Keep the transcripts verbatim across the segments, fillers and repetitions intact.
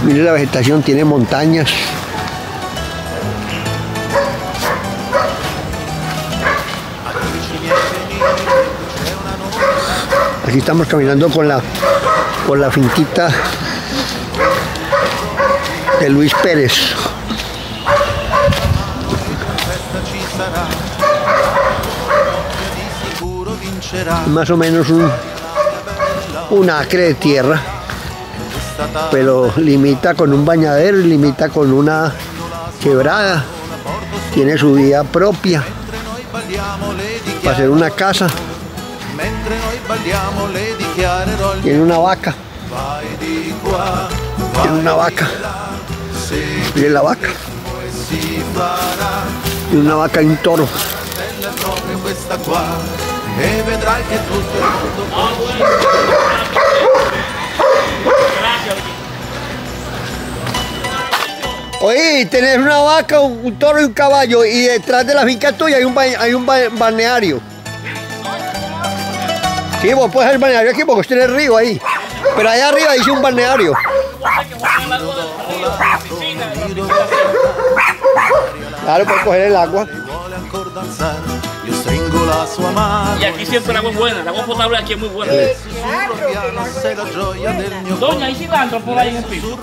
Mire la vegetación, tiene montañas. Aquí estamos caminando por la, por la finquita de Luis Pérez. Más o menos un, un acre de tierra, pero limita con un bañadero y limita con una quebrada. Tiene su vía propia para hacer una casa. Tiene una vaca. Tiene una vaca. Mire la vaca. Tiene una vaca y un toro. Oye, tenés una vaca, un, un toro y un caballo, y detrás de la finca tuya hay un, hay un balneario. Sí, vos puedes hacer el balneario aquí porque usted es el río ahí. Pero allá arriba dice un balneario. Claro, puedes coger el agua. Y aquí siempre el agua es buena, el agua potable aquí es muy buena. Doña, ¿hay cilantro por ahí en el piso?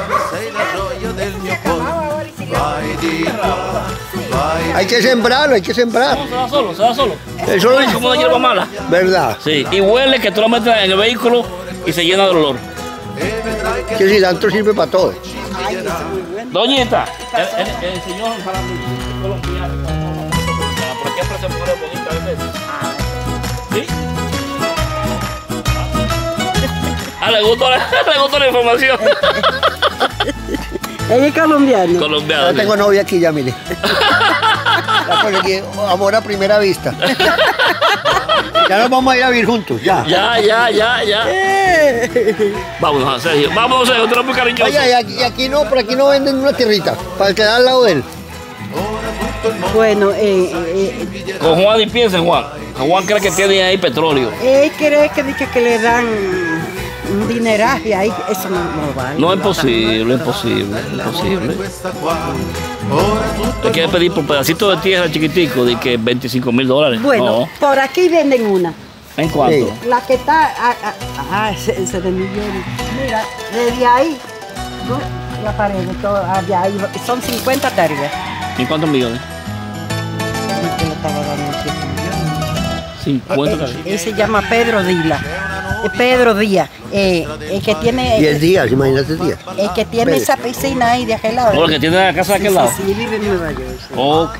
Hay que sembrarlo, hay que sembrar. No, se da solo, se da solo. Eso es como una hierba mala. ¿Verdad? Sí, y huele que tú lo metes en el vehículo y se llena de olor. Que el cilantro sirve para todo. Doñita, el, el, el señor colombiano, por aquí aparece mujeres bonitas de veces. ¿Sí? Ah, le gustó, le gustó la información. Ella es colombiana. Colombiana. Yo tengo novia aquí ya, mire. Ya conseguí amor a primera vista. Ya nos vamos a ir a vivir juntos, ya. Ya, ya, ya, ya. Vámonos, Sergio. Vámonos, Sergio, tú eres muy cariñoso. Oye, y aquí, y aquí no, por aquí no venden una tierrita para quedar al lado de él. Bueno, eh, eh, con Juan y piensa en Juan. Juan cree que tiene ahí petróleo. Él cree que, que, que le dan un dineraje ahí, eso no, no vale. No es posible, es posible, es imposible. Te quiere pedir por un pedacito de tierra chiquitico de que veinticinco mil dólares. Bueno, no. Por aquí venden una. ¿En cuánto? Sí. La que está, ah, ah, ah ese, ese de millones. Mira, desde ahí, ¿no? La pared, todo, allá, ahí, son cincuenta tareas. ¿En cuántos millones? Yo le estaba dando siete millones. cincuenta tareas. Él se llama Pedro Dila. Pedro Díaz, eh, el que tiene... diez días, imagínate días. El que tiene Pérez. Esa piscina ahí de aquel lado. ¿O el que tiene la casa de aquel sí, lado? Sí, sí, vive en Nueva York. Sí. Ok,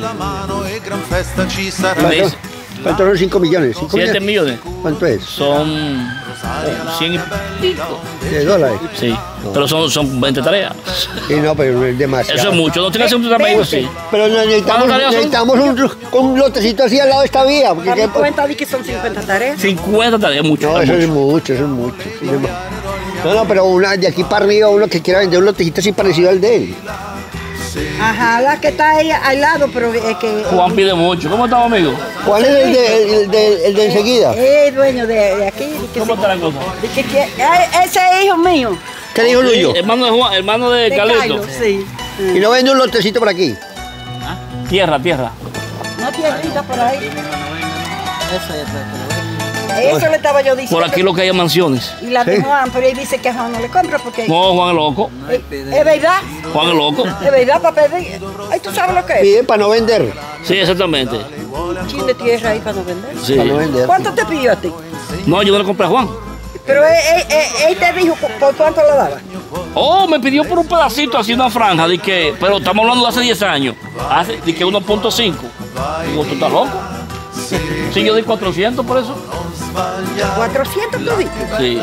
ok. ¿Cuánto son cinco millones? ¿siete millones? ¿Cuánto es? Son cien y pico. ¿De dólares? Sí, no. Pero son, son veinte tareas. Sí, no, pero es demasiado. Eso es mucho, no tiene que ser un tamaño así. Pero necesitamos, necesitamos un, un lotecito así al lado de esta vía. Porque ¿Te das cuenta de que son cincuenta tareas? cincuenta tareas, mucho. No, es eso mucho. es mucho, eso es mucho. Sí, no, no, pero una, de aquí para arriba, uno que quiera vender un lotecito así parecido al de él. Ajá, la que está ahí al lado, pero es que... Juan pide mucho. ¿Cómo estamos, amigos? ¿Cuál es el de, el de, el de enseguida? Es dueño de, de aquí. De que ¿Cómo se, está la cosa? De que, que, ese es hijo mío. ¿Qué dijo Sí, Luyo? hermano de Juan, hermano de, De Carlito. Carlos, sí. Y no vende un lotecito por aquí. ¿Ah? Tierra, tierra. No tierrita por ahí. Eso es Eso le estaba yo diciendo. Por aquí lo que hay es mansiones. Y la de Sí. Juan, pero él dice que a Juan no le compra porque... No, Juan es loco. ¿Es, es verdad? Juan es loco. Es verdad, para pedir. Ay, ¿tú sabes lo que es? Pide para no vender. Sí, exactamente. Un chin de tierra ahí para no vender. Sí. Para no vender. ¿Cuánto te pidió a ti? No, yo no le compré a Juan. Pero él, él- él- él te dijo por, por cuánto lo daba. Oh, me pidió por un pedacito así una franja, de que, pero estamos hablando de hace diez años. Hace, de que uno punto cinco. Digo, ¿tú estás loco? Sí, yo di cuatrocientos por eso. cuatrocientos tú diste. Sí.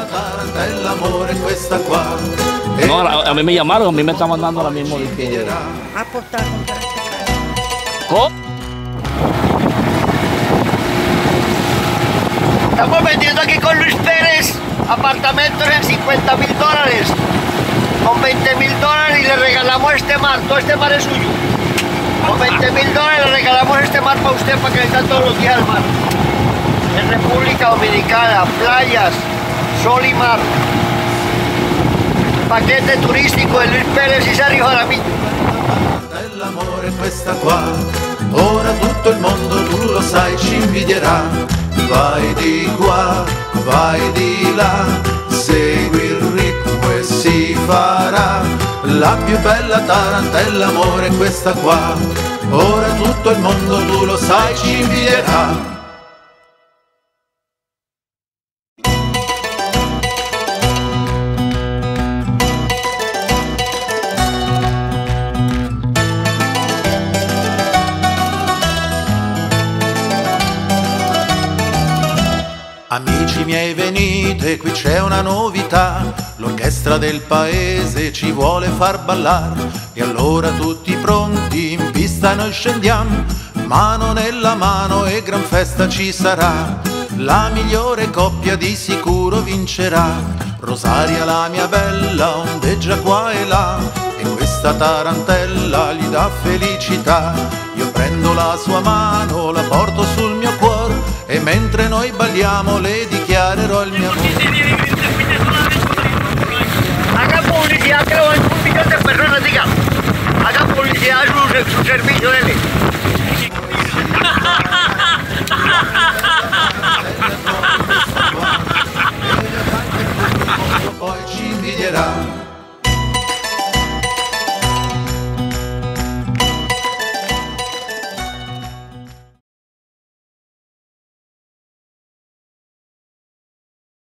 No, a, a mí me llamaron, a mí me están mandando ahora mismo de que... Apostar contra este carro. ¿Cómo? Estamos vendiendo aquí con Luis Pérez apartamentos en cincuenta mil dólares. Con veinte mil dólares y le regalamos este mar. Todo este mar es suyo. Con veinte mil dólares le regalamos este mar para usted para que venga todos los días al mar. En República Dominicana, playas, sol y mar. paquete turistico e Luis Pérez y Sergio Jaramillo. Dell'amore questa qua, ora tutto il mondo tu lo sai ci invidierà. Vai di qua, vai di là, segui il ritmo e si farà. La più bella tarantella amore questa qua, ora tutto il mondo tu lo sai ci invidierà. Amici miei venite, qui c'è una novità, l'orchestra del paese ci vuole far ballar. E allora tutti pronti, in pista noi scendiamo, mano nella mano e gran festa ci sarà. La migliore coppia di sicuro vincerà, Rosaria la mia bella ondeggia qua e là, e questa tarantella gli dà felicità. Io prendo la sua mano, la porto sul mio cuore, e mentre noi balliamo le dichiarerò il mio amore. Haga publicidad, creo, hay un millón de personas, diga. Haga publicidad su, su servicio de ley. Poi ci invidierà.